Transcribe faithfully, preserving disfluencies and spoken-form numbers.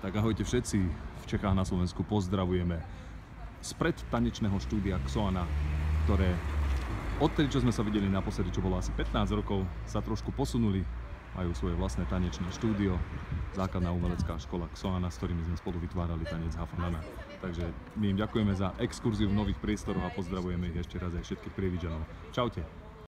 Tak ahojte všetci, v Čechách na Slovensku pozdravujeme spred tanečného štúdia Xoana, ktoré odtedy, čo sme sa videli naposledy, čo bolo asi pätnásť rokov, sa trošku posunuli, majú svoje vlastné tanečné štúdio, základná umelecká škola Xoana, s ktorými sme spolu vytvárali tanec Hafanana. Takže my im ďakujeme za exkurziu v nových priestoroch a pozdravujeme ich ešte raz aj všetkých Prievidžanov. Čaute.